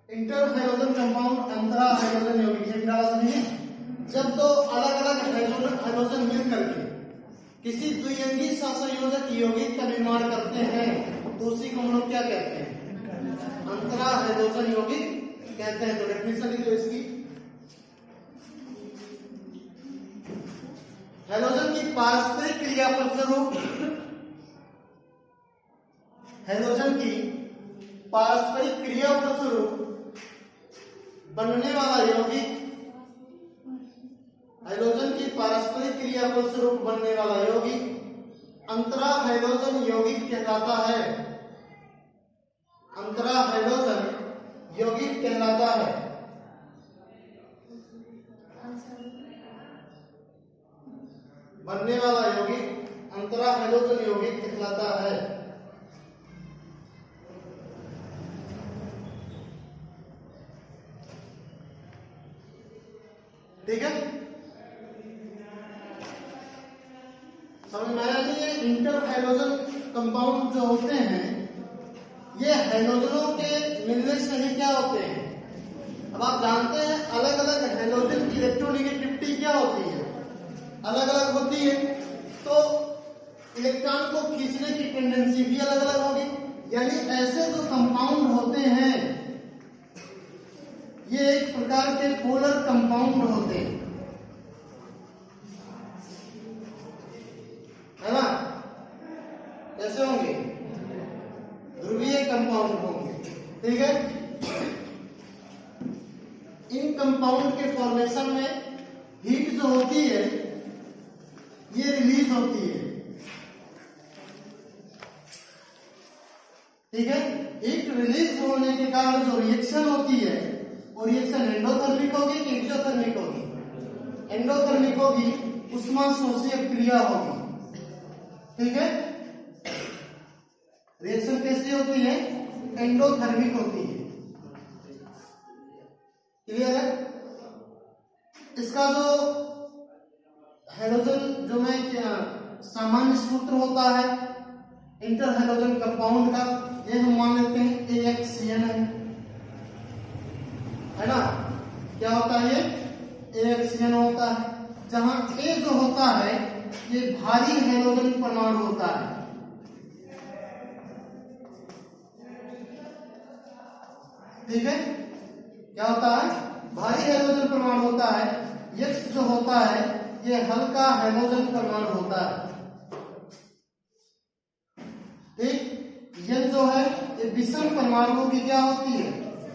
Inter hydrogen compound अंतरा hydrogen यौगिक से डाला समझिए। जब दो अलग अलग हाइड्रोजन मिल करके किसी द्विअंगी सहसंयोजक यौगिक का निर्माण करते हैं तो उसी को हम लोग क्या कहते हैं? अंतरा हाइड्रोजन यौगिक कहते हैं। तो डेफिनेशन लिख लो इसकी। हाइड्रोजन की पारस्परिक क्रिया फलस्वरूप, हाइड्रोजन की पारस्परिक क्रिया फलस्वरूप बनने वाला यौगिक, हाइड्रोजन की पारस्परिक क्रिया फलस्वरूप बनने वाला यौगिक अंतरा हाइड्रोजन यौगिक कहलाता है। अंतरा हाइड्रोजन यौगिक कहलाता है। बनने वाला यौगिक अंतरा हाइड्रोजन यौगिक कहलाता है। ठीक है, समझ में आया? ये इंटर हाइड्रोजन कंपाउंड जो होते हैं ये हाइड्रोजनों के मिलने से ही क्या होते हैं? अब आप जानते हैं अलग अलग हाइड्रोजन की इलेक्ट्रोनेगेटिविटी क्या होती है? अलग अलग होती है, तो इलेक्ट्रॉन को खींचने की टेंडेंसी भी अलग अलग होगी। यानी ऐसे जो कंपाउंड होते हैं ये एक प्रकार के पोलर कंपाउंड होते हैं, है ना? कैसे होंगे? ध्रुवीय कंपाउंड होंगे। ठीक है, इन कंपाउंड के फॉर्मेशन में हीट जो होती है ये रिलीज होती है। ठीक है, हीट रिलीज होने के कारण जो रिएक्शन होती है वो रिएक्शन एंडोथर्मिक होगी कि एक्सोथर्मिक होगी? एंडोथर्मिक होगी, उष्मा शोषीय क्रिया होगी। ठीक है, रिएक्शन कैसी होती है? एंडोथर्मिक होती है। क्लियर है? इसका जो हाइड्रोजन जो में सामान्य सूत्र होता है इंटर हाइड्रोजन कंपाउंड का, ये हम मान लेते हैं AHCN है ना? क्या होता है? ये AHCN होता है, जहां A जो होता है ये भारी हाइड्रोजन परमाणु होता है। ठीक है, क्या होता है? भारी हाइड्रोजन परमाणु होता है। X जो होता है ये हल्का हाइड्रोजन परमाणु होता है। ठीक, N जो है ये विषम परमाणुओं की क्या होती है?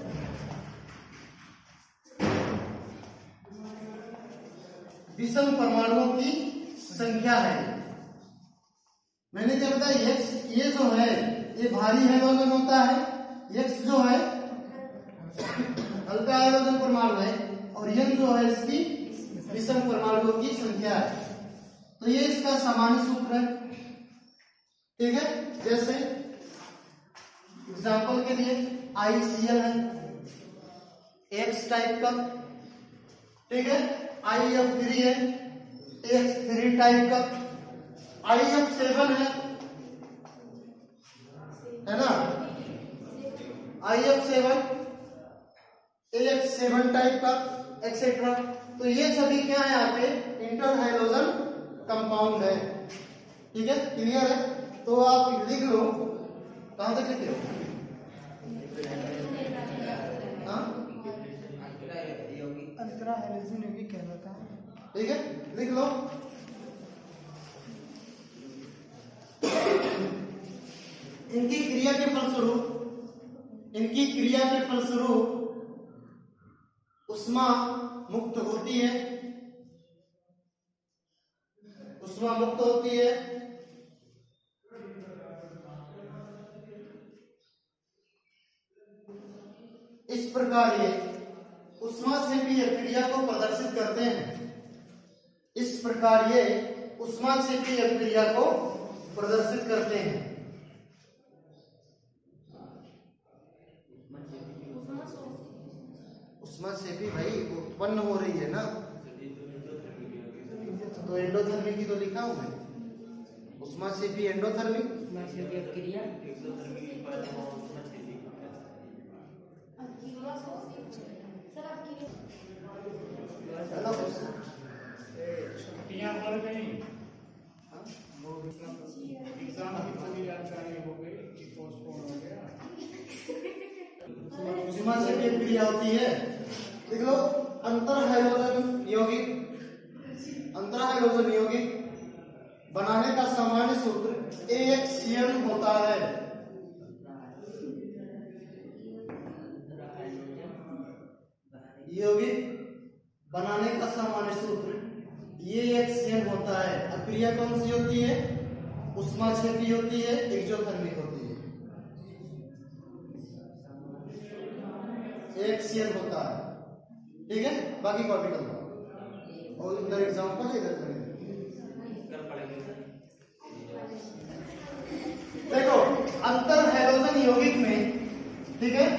विषम परमाणुओं की संख्या है। मैंने क्या बताया? X ये जो है ये भारी हाइड्रोजन होता है, X जो है हल्का हाइड्रोजन परमाणु है, और N जो है इसकी विषम परमाणुओं की संख्या है। तो ये इसका सामान्य सूत्र है। ठीक है, जैसे एग्जांपल के लिए ICL है X टाइप का। ठीक है, IF3 है X3 टाइप का। IF7 है ना? IF7 AX7 टाइप का एक्सेट्रा। तो ये सभी क्या है? यहाँ पे इंटर हाइड्रोजन कंपाउंड है। ठीक है, क्लियर है? तो आप लिख लो, कहां तक लिखे हो? अंतरा हाइड्रोजन यौगिक कहलाता है। ठीक है, लिख लो। इनकी क्रिया के फलस्वरूप उष्मा मुक्त होती है। उष्मा मुक्त होती है। इस प्रकार ये उष्माक्षेपीय क्रिया को प्रदर्शित करते हैं। इस प्रकार ये उष्माक्षेपीय क्रिया को प्रदर्शित करते हैं। उष्माक्षेपी भाई उत्पन्न हो रही है ना, तो एंडोथर्मिक की तो लिखा हूं मैं। उष्माक्षेपी एंडोथर्मिक क्रिया छुट्टियां पड़ गई, एग्जाम की पूरी जानकारी हो गई कि पोस्टपोन हो गया। सीमा से भी क्रिया होती है। देख लो, अंतर हाइड्रोजन यौगिक बनाने का सामान्य सूत्र AHCN होता है। यौगिक बनाने का सामान्य सूत्र AHCN होता है। अब क्रिया कौन सी होती है? ऊष्माक्षेपी होती है, एक्सोथर्मिक होती है। AHCN होता है, ठीक है। बाकी कॉर्टिकल और इधर एग्जांपल इधर करेंगे। देखो, अंतर हाइड्रोजन यौगिक में, ठीक है,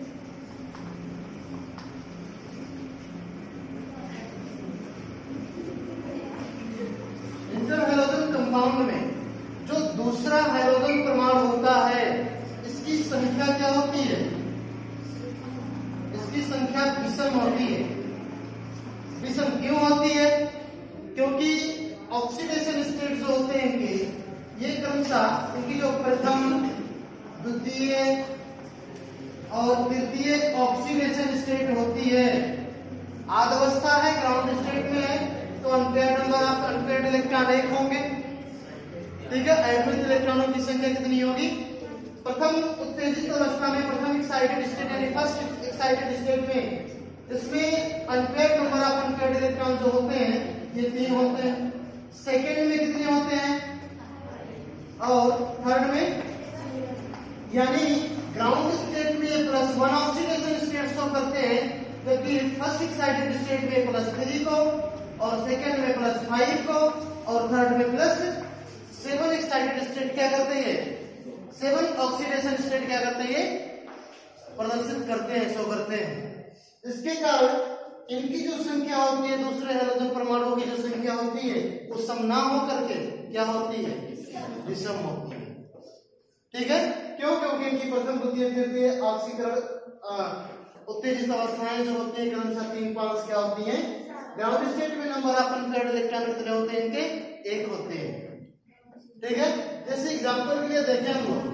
इंटर हाइड्रोजन कंपाउंड में जो दूसरा हाइड्रोजन परमाणु होता है, इसकी संख्या क्या होती है? इसकी संख्या विषम होती है। विषम क्यों होती है? क्योंकि ऑक्सीडेशन स्टेट जो होते हैं इनके, ये क्रमशः इनकी जो प्रथम, द्वितीय और तृतीय ऑक्सीडेशन स्टेट होती है। आद्यवस्था है, ग्राउंड स्टेट में है, तो unpaired number of unpaired electron 1 होंगे, ठीक है। आयनिक इलेक्ट्रॉनों की संख्या कितनी होगी? प्रथम उत्तेजित अवस्था में, प्रथम एक्साइटेड स्टेट यानी फर्स्ट एक्साइटेड स्टेट में, इसमें unpaired number of unpaired electron जो होते हैं ये 3 होते हैं। सेकेंड में कितने होते हैं? और थर्ड में, यानी ग्राउंड स्टेट में +1 ऑक्सीडेशन स्टेट शो करते हैं, जबकि फर्स्ट एक्साइटेड स्टेट में +3 को, और सेकेंड में +5 को, और थर्ड में +7 एक्साइटेड स्टेट क्या करते हैं? 7 ऑक्सीडेशन स्टेट क्या करते हैं? प्रदर्शित करते हैं, शो करते हैं। इसके कारण इनकी जो संख्या होती है, दूसरे हाइड्रोजन परमाणुओं की जो संख्या होती है, वो सम ना हो करके क्या होती है? विषम होती है, ठीक है। क्यों? क्योंकि इनकी प्रथम, द्वितीय, तृतीय ऑक्सीकरण उत्तेजित अवस्थाएं जो होती है क्रमशः 3-5 क्या होती हैं? ग्राउंड स्टेट में नंबर ऑफ अनपेयर्ड इलेक्ट्रॉन कितने होते हैं? इनके 1 होते हैं, ठीक है। जैसे एग्जांपल के लिए देखें हम लोग,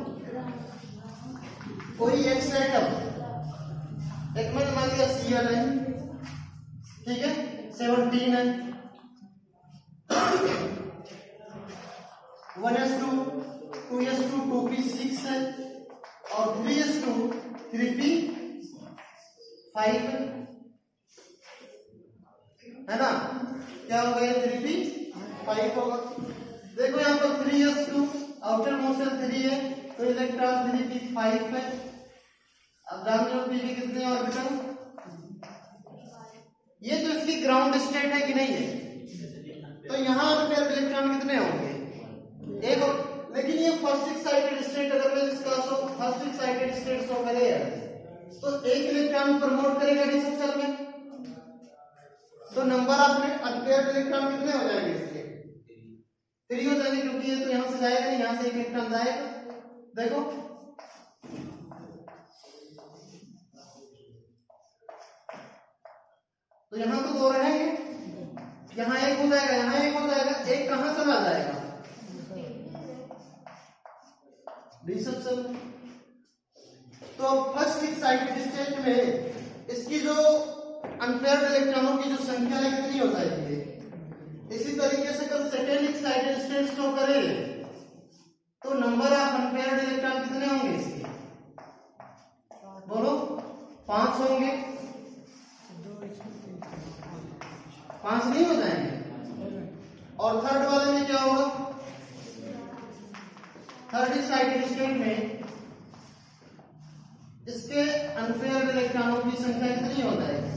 कोई एक एटम, एक में मान लिया Cl है, ठीक है, 17 है, 1s2, 2s2, 2p6 है, और 3s2, 3p5 है ना। क्या होगा ये? 3p5 होगा। देखो यहाँ पर 3s2 आउटर मोशन 3 है, तो इलेक्ट्रॉन 3p5 है। अब जान लो पी के कितने ऑर्बिटल? ये जो इसकी ग्राउंड स्टेट है कि नहीं है, तो यहाँ अनपेयर्ड इलेक्ट्रॉन कितने होंगे? 1। लेकिन ये फर्स्ट एक्साइटेड स्टेट, अगर मैं इसका फर्स्ट एक्साइटेड स्टेट शो करे तो 1 इलेक्ट्रॉन प्रमोट करेगा डी सबसेल में, तो नंबर ऑफ अनपेयर्ड इलेक्ट्रॉन कितने हो जाएंगे? इसके 3 हो जाएंगे, क्योंकि ये तो यहां से जाएगा नहीं, यहां से 1 इलेक्ट्रॉन जाएगा। देखो, तो यहां तो 2 रहेंगे, यहां 1 हो जाएगा, यहां 1 हो जाएगा, 1 कहां चला जाएगा? D subshell. तो फर्स्ट एक्साइटेड स्टेट में इसकी जो अनपेयर्ड इलेक्ट्रॉनों की जो संख्या है कितनी हो जाएगी? इसी तरीके से अगर सेकेंड एक्साइटेड स्टेट शो करे तो नंबर ऑफ अनपेयर्ड इलेक्ट्रॉन कितने होंगे इसके? बोलो, 5 होंगे। 5 नहीं हो जाएंगे। और थर्ड वाले में क्या होगा? थर्ड एक्साइटेड स्टेट में इसके अनपेयर्ड इलेक्ट्रॉनों की संख्या कितनी हो जाएगी?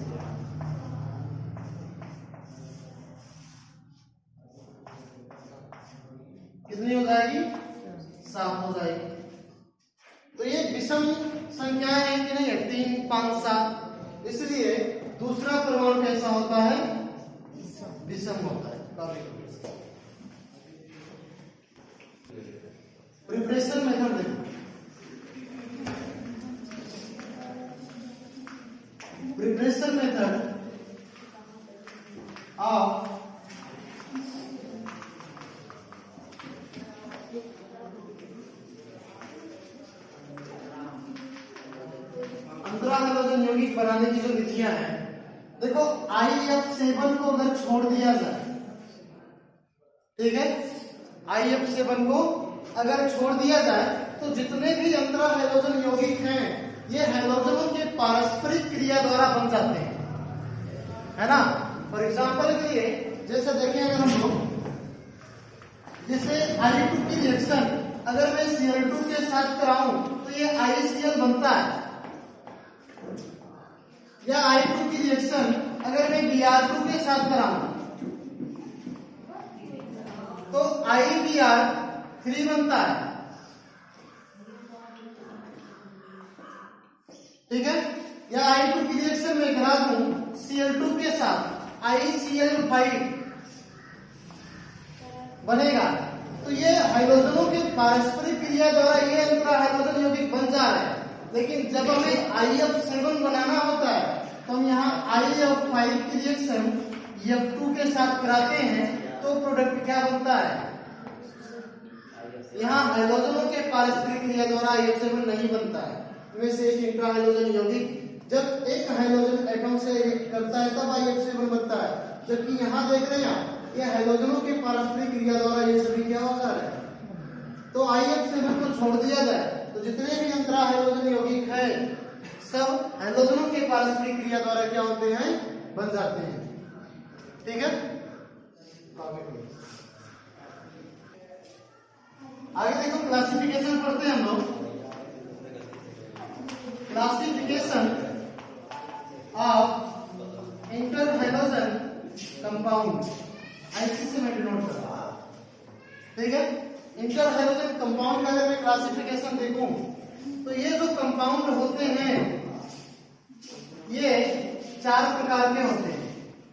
कितनी हो जाएगी? 7 हो जाएगी। तो ये विषम संख्याएं हैं कि नहीं है? 3, 5, 7। इसलिए दूसरा परमाणु कैसा होता है? विषम होता है। प्रिपरेशन मेथड देखो। प्रिपरेशन मेथड ऑफ अंतरा हैलोजन यौगिक बनाने की जो विधियां हैं, देखो IF7 को अगर छोड़ दिया जाए, ठीक है, IF7 को अगर छोड़ दिया जाए तो जितने भी अंतरा हैलोजन यौगिक हैं ये हैलोजनों के पारस्परिक क्रिया द्वारा बन जाते हैं, है ना। फॉर एग्जांपल के लिए जैसे देखें अगर हम लोग, जैसे I2 की रिएक्शन अगर मैं Cl2 के साथ कराऊं तो ये ICl बनता है, या I2 की रिएक्शन अगर मैं Br2 के साथ कराऊं तो IBr3 बनता है, ठीक है। या I2 की रिएक्शन में करा दूं Cl2 के साथ ICl5 बनेगा, तो ये हाइड्रोजनों के पारस्परिक क्रिया द्वारा ये अंतरा हाइड्रोजन यौगिक बन जा रहा है। लेकिन जब हमें IF7 बनाना होता है तो हम यहाँ IF5 की रिएक्शन F2 के साथ कराते हैं तो प्रोडक्ट क्या बनता है, यहाँ हाइड्रोजनों के पारस्परिक क्रिया द्वारा IF7 नहीं बनता है। इनमें से एक इंट्रा हाइड्रोजन यौगिक जब एक हाइड्रोजन एटम से करता है तब IF7 बनता है, जबकि यहाँ देख रहे हैं ये हाइड्रोजनों के पारस्परिक क्रिया द्वारा ये सभी क्या हो जा रहा है। तो IF7 को छोड़ दिया जाए तो जितने भी अंतरा हाइड्रोजन यौगिक है सब हाइड्रोजनों के पारस्परिक क्रिया द्वारा क्या होते हैं, बन जाते हैं, ठीक है। आगे देखो क्लासिफिकेशन पढ़ते हैं हम लोग। Classification of inter hydrogen compound, ऐसे से मैं डिनोट करता हूं, ठीक है। इंटर हाइड्रोजन कंपाउंड का अगर मैं क्लासिफिकेशन देखूं तो ये जो कंपाउंड होते हैं ये 4 प्रकार के होते हैं।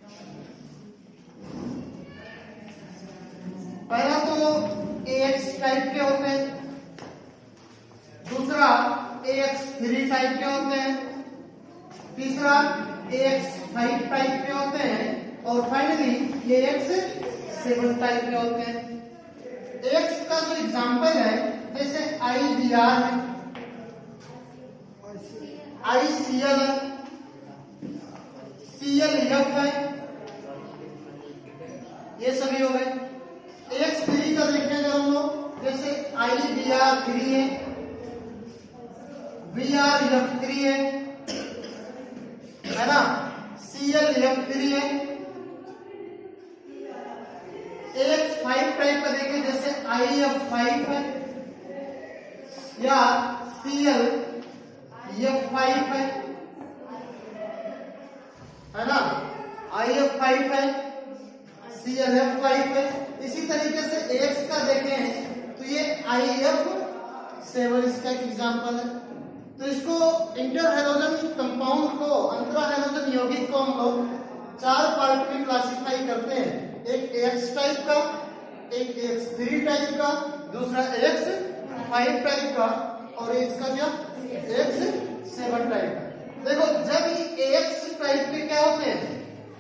पहला तो AX टाइप के होते हैं, दूसरा AX3 टाइप के होते हैं, तीसरा AX5 टाइप के होते हैं और फाइनली AX7 टाइप के होते हैं। AX का जो एग्जांपल है जैसे IBr है, ICl है, ClF है, ये सभी हो गए। AX3 का देखें अगर हम लोग जैसे IBr3 है, BrF3 है ना, ClF3 है। AX5 टाइप का देखें जैसे IF5 है या ClF5 है ना, IF5 है, ClF5 है। इसी तरीके से AX का देखें तो ये IF7 इसका एक एग्जांपल है। तो इसको इंटर हाइड्रोजन कंपाउंड को, अंतरा हाइड्रोजन यौगिक को हम लोग 4 पार्ट में क्लासिफाई करते हैं, एक AX टाइप का, एक AX3 टाइप का, दूसरा AX5 टाइप का और इसका क्या AX7 टाइप का। देखो जब ये AX टाइप के क्या होते हैं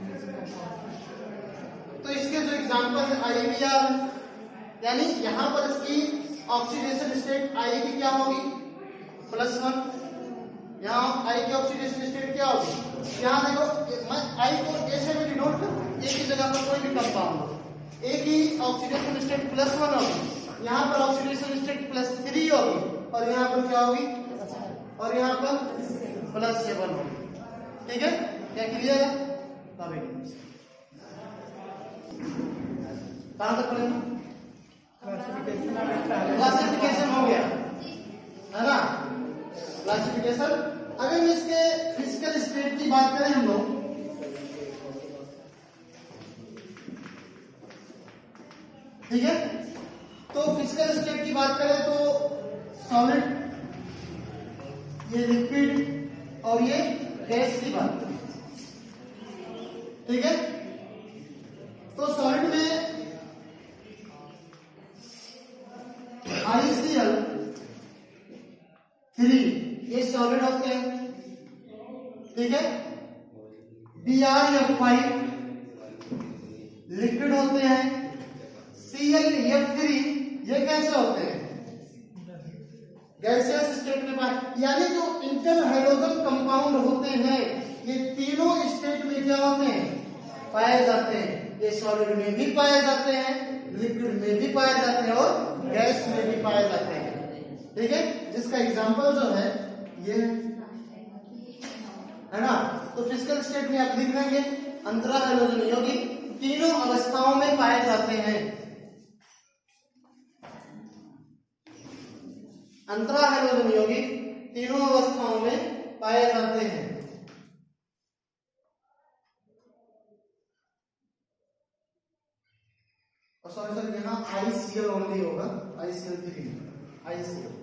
तो इसके जो एग्जांपल है IBr, यानी यहां पर इसकी ऑक्सीडेशन स्टेट I की क्या होगी +1, यहाँ I की ऑक्सीडेशन स्टेट क्या होगी, यहाँ देखो मैं I को A से भी डिनोट करूं, A की जगह पर कोई भी कंपाउंड हो, A की ऑक्सीडेशन स्टेट +1 होगी, यहाँ पर ऑक्सीडेशन स्टेट +3 होगी और यहाँ पर क्या होगी, और यहाँ पर +7 होगी, ठीक है। क्या क्लियर है? कहां तक पढ़ेंगे? क्लासिफिकेशन हो गया है ना। क्लासिफिकेशन अगर इसके फिजिकल स्टेट की बात करें हम लोग, ठीक है, तो फिजिकल स्टेट की बात करें तो सॉलिड, ये लिक्विड और ये गैस की बात करें, ठीक है। तो सॉलिड में ICl3 ये सॉलिड होते हैं, ठीक है। BrF5 लिक्विड होते हैं, ClF3 ये कैसे होते हैं? गैसियस स्टेट में पाए, यानी जो इंटर हाइड्रोजन कंपाउंड होते हैं ये तीनों स्टेट में क्या होते हैं? पाए जाते हैं। ये सॉलिड में भी पाए जाते हैं, लिक्विड में भी पाए जाते हैं और गैस में भी पाए जाते हैं। ठीक है, जिसका एग्जांपल जो है ये है ना। तो फिजिकल स्टेट में आप लिख लेंगे अंतरा हाइड्रोजन यौगिक तीनों अवस्थाओं में पाए जाते हैं। अंतरा हाइड्रोजन यौगिक तीनों अवस्थाओं में पाए जाते हैं। और सॉरी सर यहाँ ICl ओनली होगा, ICl3 ICl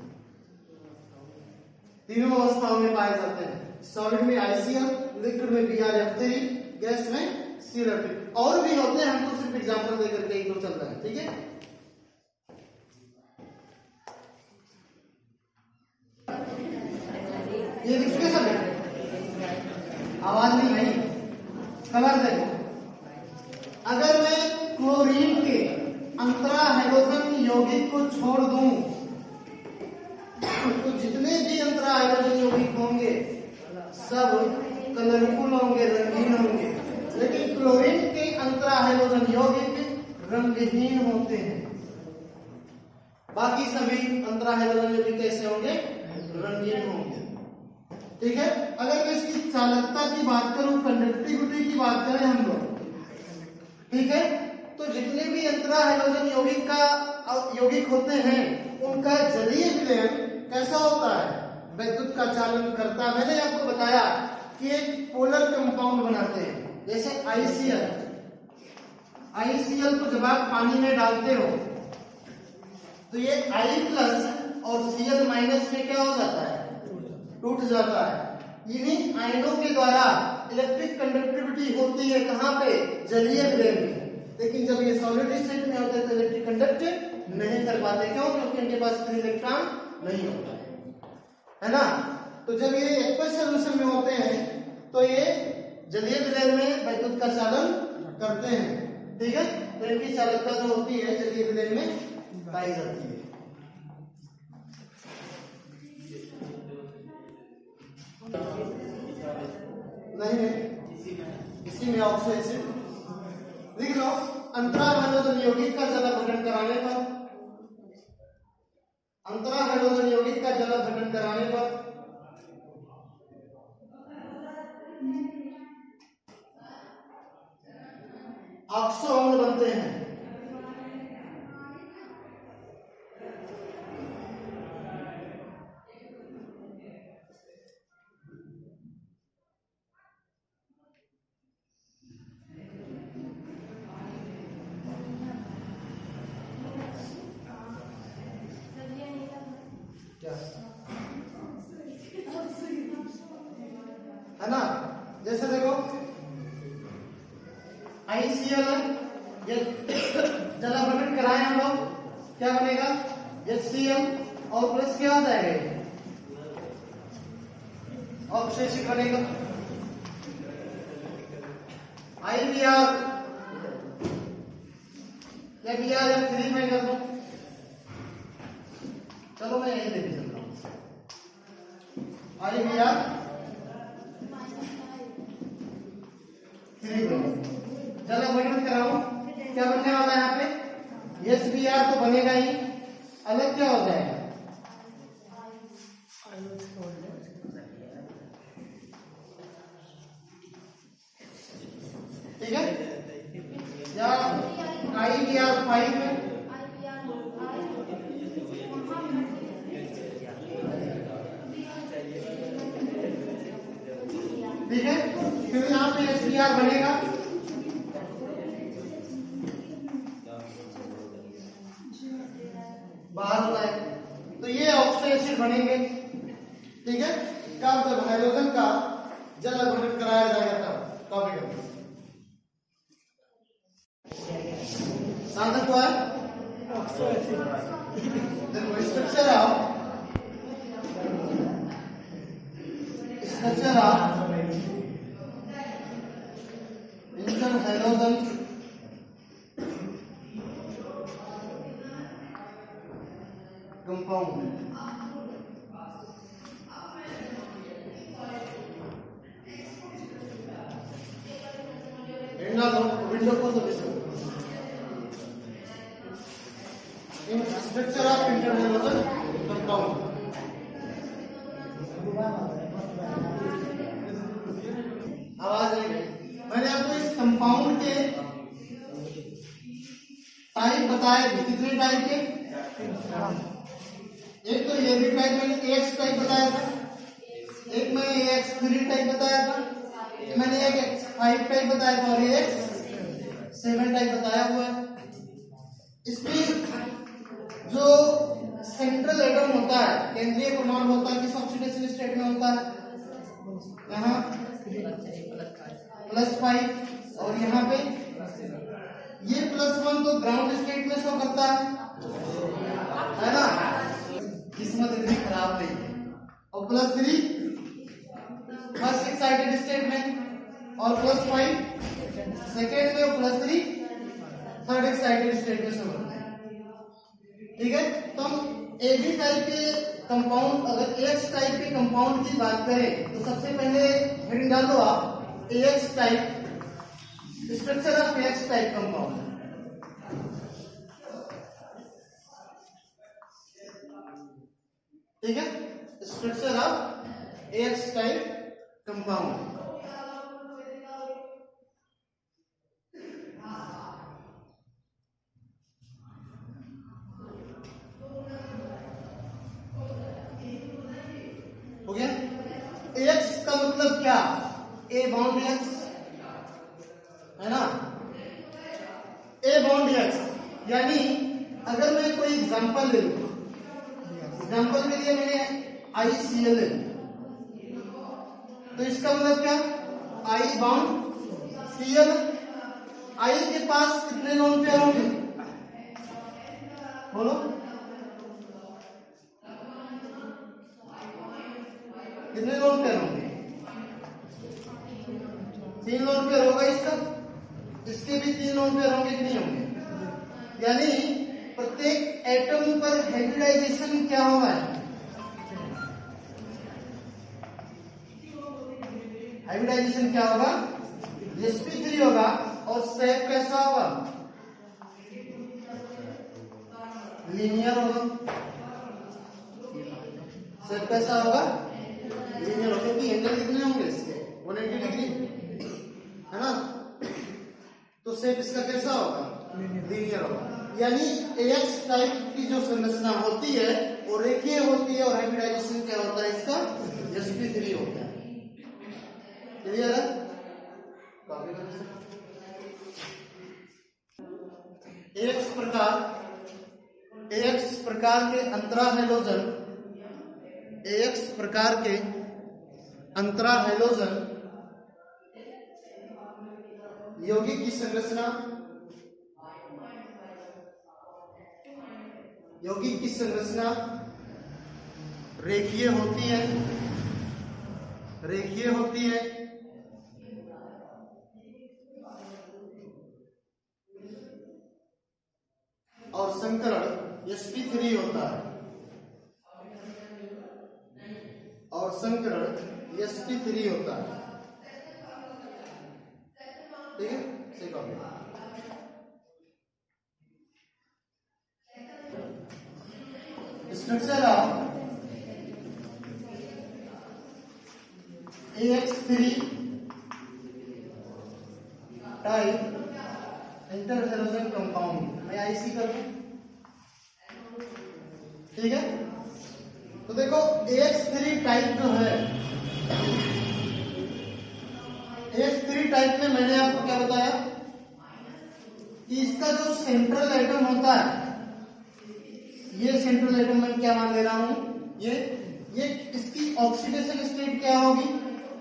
तीनों अवस्थाओं में पाए जाते हैं। सॉलिड में ICl, लिक्विड में BrF3, गैस में ClF3। और भी होते हैं, हमको सिर्फ एग्जांपल देकर के एक दो चल रहा है। ठीक है, ये किसके सब है? आवाज नहीं भाई, कलर देखो। अगर मैं क्लोरीन के अंतरा हाइड्रोजन यौगिक को छोड़ दूं तो जितने भी अंतरा हाइड्रोजन यौगिक होंगे सब कलरफुल होंगे, रंगीन होंगे। लेकिन क्लोरीन के अंतरा हाइड्रोजन यौगिक रंगहीन होते हैं। बाकी सभी अंतरा हाइड्रोजन यौगिक कैसे होंगे? रंगीन होंगे। ठीक है, अगर मैं इसकी चालकता की बात करूं, कंडक्टिविटी की बात करें हम लोग, ठीक है, तो जितने भी अंतरा हाइड्रोजन यौगिक होते हैं उनका जलीय विलयन कैसा होता है? विद्युत का चालन करता है। मैंने आपको बताया कि एक पोलर कंपाउंड बनाते हैं, जैसे ICl को जब आप पानी में डालते हो तो ये I+ और Cl- में क्या हो जाता है? टूट जाता है। इन्हीं आयनों के द्वारा इलेक्ट्रिक कंडक्टिविटी होती है कहां पे? जलीय विलयन में। लेकिन जब ये सॉलिड स्टेट में होते हैं तो इलेक्ट्रिक कंडक्ट नहीं कर पाते। क्यों? क्योंकि इनके पास फ्री इलेक्ट्रॉन नहीं होता है ना। तो जब ये एक्वस सॉल्यूशन में होते हैं तो ये जलीय विलयन में विद्युत का चालन करते हैं। ठीक है, तो इनकी चालकता जो होती है जलीय विलयन में पाई जाती है। नहीं, इसी में ऑक्सो एसिड लिख लो। अंतरा हाइड्रोजन यौगिक का जल अपघटन कराने पर, अंतरा हाइड्रोजन यौगिक का जल अपघटन कराने पर ऑक्सो अम्ल बनते हैं। है ना, जैसे देखो ICl ये जल अपघटन कराए हम लोग, क्या बनेगा? HCl और प्लस क्या हो जाएगा? ऑक्सो एसिड बनेगा। IBr या BrF3 में कर दो। चलो मैं यही लेके चलता हूँ। IBr3 जल अपघटन कराऊं, क्या बनने वाला है यहाँ पे? SBr तो बनेगा ही, अलग क्या हो जाएगा? ठीक है, या IBr5 ठीक है, फिर यहाँ पे SBr बनेगा। बाहर होता है तो ये ऑक्सो एसिड बनेंगे। ठीक है, कब? जब हाइड्रोजन का जल अपघटन कराया जाएगा तब। कॉपी करो, साधक हुआ है ऑक्सो एसिड। देखो structure of inter halogen compound. Window को तो इन structure of inter halogen compound. आवाज नहीं गई। मैंने आपको इस कंपाउंड के टाइप बताए थे, कितने टाइप के? एक तो ये भी टाइप मैंने AX टाइप बताया था, एक मैंने AX3 टाइप बताया था, मैंने एक X5 टाइप बताया था और AX7 टाइप बताया हुआ है। इसमें जो सेंट्रल एटम होता है, केंद्रीय परमाणु होता है, किस ऑक्सीडेशन स्टेट में होता है? यहाँ +5 और यहाँ पे ये +1 तो ग्राउंड स्टेट में शो करता है ना? किस्मत इतनी खराब नहीं है। और +3 फर्स्ट एक्साइटेड स्टेट में और +5 सेकेंड में और +3 थर्ड एक्साइटेड स्टेट में शो करता है। ठीक है, तो हम AB टाइप के कंपाउंड, अगर AX टाइप के कंपाउंड की बात करें तो सबसे पहले हेडिंग डालो आप AX type, structure of AX type compound. ठीक है, structure of AX type compound. हो गया। AX का मतलब क्या? A बॉन्ड X है ना? A बॉन्ड X, यानी अगर मैं कोई एग्जांपल ले लूं, एग्जांपल के लिए मैंने ICL ले, तो इसका मतलब क्या? I bond Cl। I के पास कितने लोन पेयर होंगे? बोलो, कितने लोन पेयर होंगे? 3 लोन पेयर होगा इसका, इसके भी 3 लोन पेयर होंगे कि नहीं होंगे? यानी प्रत्येक एटम पर हाइब्रिडाइजेशन क्या होगा? हाइब्रिडाइजेशन क्या होगा? sp3 होगा। और शेप कैसा होगा? लीनियर होगा। शेप कैसा होगा? लीनियर होगा, क्योंकि एंगल कितने होंगे इसके? 180 डिग्री है ना? तो शेप इसका कैसा होगा? लीनियर होगा। यानी AX टाइप की जो संरचना होती है वो रेखीय होती है और हाइब्रिडाइजेशन क्या होता है इसका? sp3 होता है। क्लियर है? AX प्रकार के अंतरा हैलोजन, AX प्रकार के अंतरा हैलोजन यौगिक की संरचना, यौगिक की संरचना रेखीय होती है, रेखीय होती है और संकरण sp3 होता है, और संकरण sp3 होता है। ठीक है, सही copy. Structure of AX3 type inter halogen compound, मैं IC कर दूं। ठीक है, तो देखो AX3 टाइप जो है, AX3 टाइप में मैंने आपको क्या बताया कि इसका जो सेंट्रल एटम होता है, ये सेंट्रल एटम मैं क्या मान ले रहा हूं, ये इसकी ऑक्सीडेशन स्टेट क्या होगी?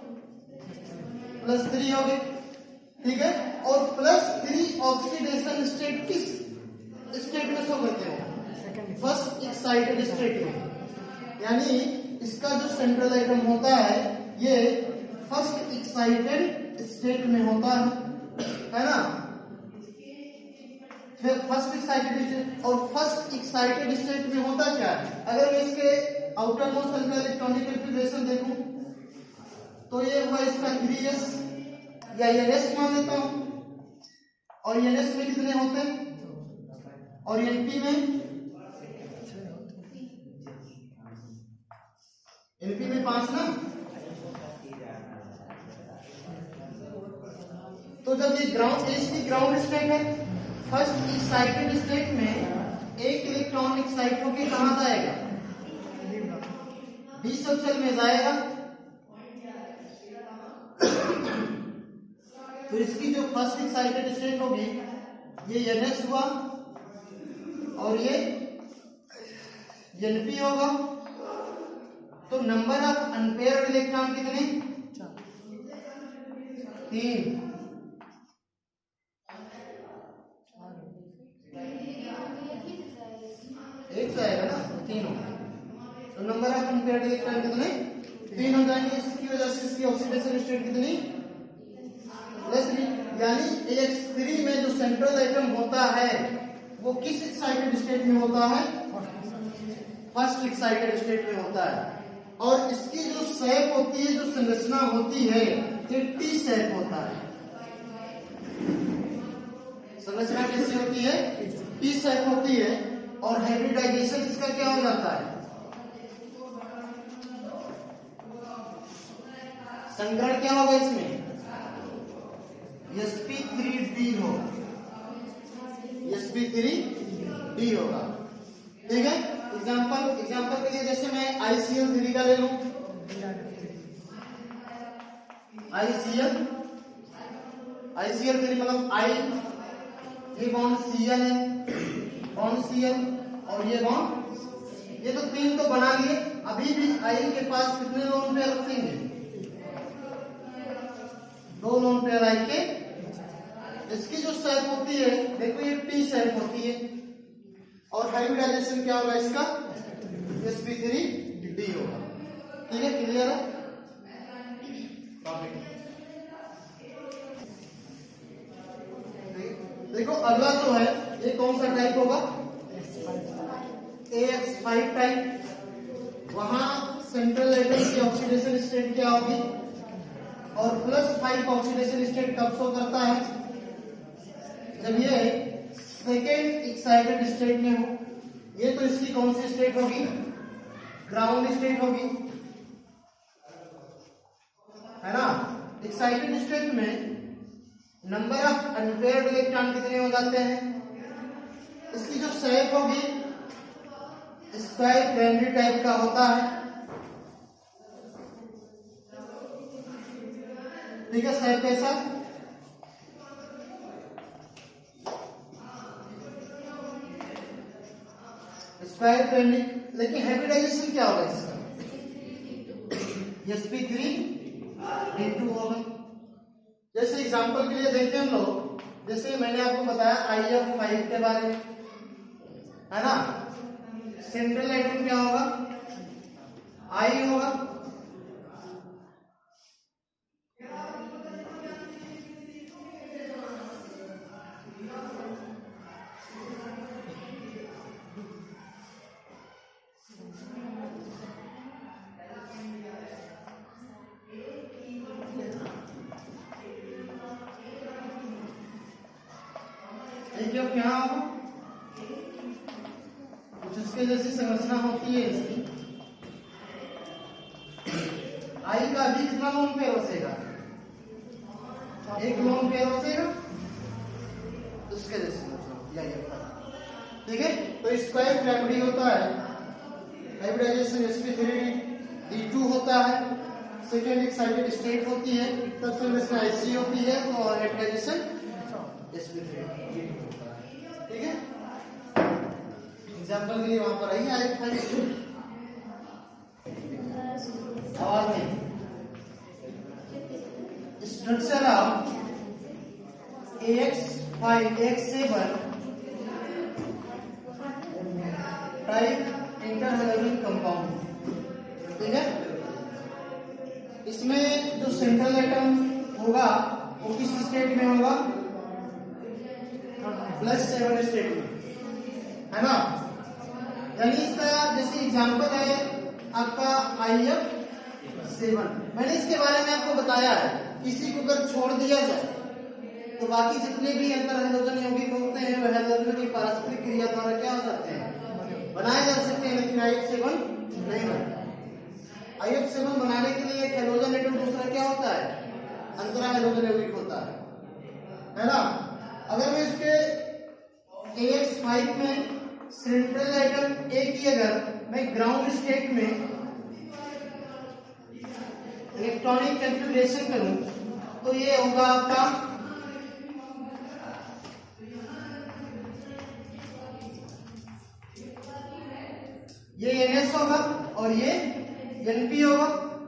+3 होगी। ठीक है, और +3 ऑक्सीडेशन स्टेट किस स्टेट में शो करते हैं? फर्स्ट एक्साइटेड स्टेट में। यानी इसका जो सेंट्रल एटम होता है ये फर्स्ट एक्साइटेड स्टेट में होता है। है ना। फिर फर्स्ट एक्साइटेड स्टेट, और फर्स्ट एक्साइटेड स्टेट में होता क्या है, अगर मैं इसके आउटर मोस्ट सेल का इलेक्ट्रॉनिक कन्फिग्रेशन देखूं तो ये हुआ इसका 3s या ns मान लेता हूं, और ns में कितने होते हैं, और np में 5 ना। तो जब ये ग्राउंड, इसकी ग्राउंड स्टेट है, फर्स्ट एक्साइटेड स्टेट में एक इलेक्ट्रॉन एक्साइट होकर कहां जाएगा, डी सब सेल में जाएगा। तो इसकी जो फर्स्ट एक्साइटेड स्टेट होगी ये ns हुआ, और ये np होगा। तो नंबर ऑफ अनपेयर्ड इलेक्ट्रॉन कितने, 3। एक जाएगा ना, 3 होगा। तो नंबर ऑफ अनपेयर्ड इलेक्ट्रॉन कितने, 3 हो जाएंगे। इसकी वजह से इसकी ऑक्सीडेशन स्टेट कितनी, +3। यानी AX3 में जो सेंट्रल एटम होता है वो किस एक्साइटेड स्टेट में होता है, फर्स्ट एक्साइटेड स्टेट में होता है। और इसकी जो शेप होती है, जो संरचना होती है, ये टी शेप होता है। संरचना कैसी होती है, टी शेप होती है। और हाइब्रिडाइजेशन इसका क्या हो जाता है, संग्रहण क्या होगा इसमें, sp3d होगा, sp3d होगा। ठीक है। एग्जांपल के लिए जैसे मैं ICl3 का ले लूं, ICl3 मतलब I, ये बॉन्ड Cl है, बॉन्ड Cl, और ये बॉन्ड, ये तो 3 तो बना लिए। अभी भी I के पास कितने लोन पेयर रखेंगे, 2 लोन पेयर I के। इसकी जो शेप होती है देखो, ये टी शेप होती है। और हाइब्रिडाइजेशन क्या होगा इसका, sp3d होगा। ठीक है, क्लियर है। देखो अगला जो है ये कौन सा टाइप होगा, AX5 टाइप। वहां सेंट्रल एटम की ऑक्सीडेशन स्टेट क्या होगी, और +5 ऑक्सीडेशन स्टेट कब शो करता है, जब ये सेकेंड एक्साइटेड स्टेट में हो। ये तो इसकी कौन सी स्टेट होगी, ग्राउंड स्टेट होगी, है ना। एक्साइटेड स्टेट में नंबर ऑफ अनपेयर्ड इलेक्ट्रॉन कितने हो जाते हैं। इसकी जो शेप होगी स्क्वायर ट्रायंगल टाइप का होता है। ठीक है, शेप कैसा, स्क्वायर ट्रायंगल। लेकिन हाइब्रिडाइजेशन क्या होगा इसका, sp3d2 होगा। जैसे एग्जांपल के लिए देखते हैं हम लोग, जैसे मैंने आपको बताया IF5 के बारे में, है ना। सेंट्रल एटम क्या होगा, I होगा, यहाँ कुछ इसके जैसी संरचना होती है इसकी। I का भी कितना लोन पेयर बचेगा, 1 लोन पेयर बचेगा, उसके जैसी संरचना। ठीक है, तो स्क्वायर पिरामिड होता है। हाइब्रिडाइजेशन sp3d2 होता है, सेकेंड एक्साइटेड स्टेट होती है, तब फिर इसमें IC होती है, तो हाइब्रिडाइजेशन sp3d2 होता है। ठीक है, एग्जाम्पल के लिए वहां पर आइए आवाज नहीं। Structure of AX5X7 type interhalogen compound. ठीक है, इसमें जो सेंट्रल एटम होगा वो किस स्टेट में होगा? +7 स्टेट में, है ना। यानी इसका जैसे एग्जांपल है आपका IF7। मैंने इसके बारे में आपको बताया है, किसी को अगर छोड़ दिया जाए तो बाकी जितने भी अंतर हाइड्रोजन यौगिक होते हैं वह हाइड्रोजन की पारस्परिक क्रिया द्वारा क्या हो सकते हैं? बनाए जा सकते हैं, लेकिन IF7 नहीं बनता। IF7 बनाने के लिए एक हाइड्रोजन एटम दूसरा क्या होता है? अंतर हाइड्रोजन यौगिक होता है ना। अगर मैं इसके AX5 में सेंट्रल एटम A की अगर मैं ग्राउंड स्टेट में इलेक्ट्रॉनिक कॉन्फ़िगरेशन करूं तो ये होगा आपका ये NS होगा और ये NP होगा।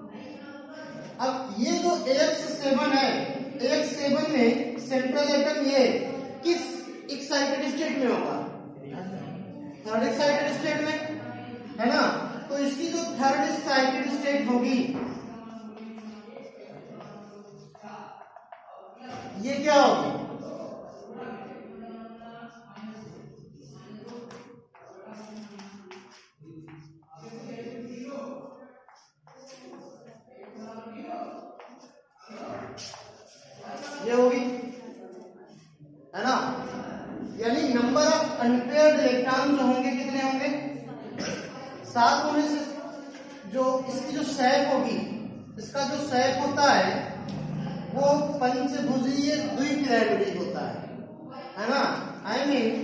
अब ये जो AX7 है, AX7 में सेंट्रल एटम ये किस एक्साइटेड स्टेट में होगा? थर्ड एक्साइटेड स्टेट में, है ना। तो इसकी जो थर्ड एक्साइटेड स्टेट होगी ये क्या होगी? ये होगी, है ना। यानी नंबर ऑफ अनपेयर्ड इलेक्ट्रॉन जो होंगे कितने होंगे? 7 होने से जो इसकी जो शेप होगी, इसका जो शेप होता है वो पंचभुजीय द्विपिरामिडीय होता है ना। आई मीन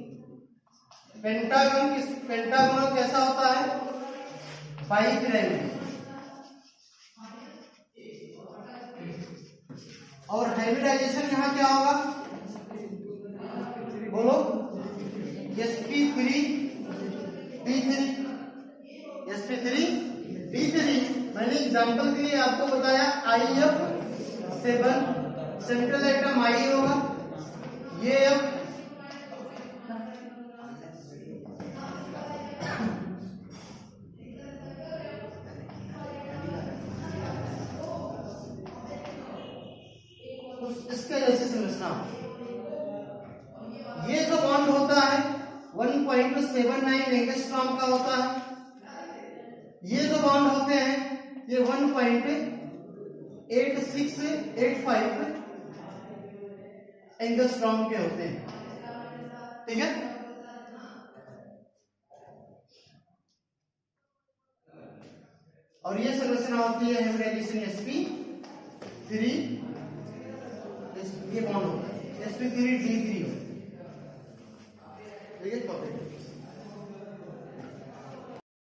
पेंटागन कैसा होता है? बाइपिरामिडीय। और हाइब्रिडाइजेशन यहाँ क्या होगा? बोलो। sp3b3 मैंने एग्जांपल के लिए आपको बताया IF7 सेंट्रल एटम I होगा, ये F इसके जैसे संरचना। ये जो बॉन्ड होता है 1.79 एंगस्ट्रॉम का होता है। ये जो बॉन्ड होते हैं ये 1.8685 एंगस्ट्रॉम के होते हैं, ठीक है। और ये संरचना होती है हाइब्रिडाइजेशन sp3, ये बॉन्ड होता है sp3d3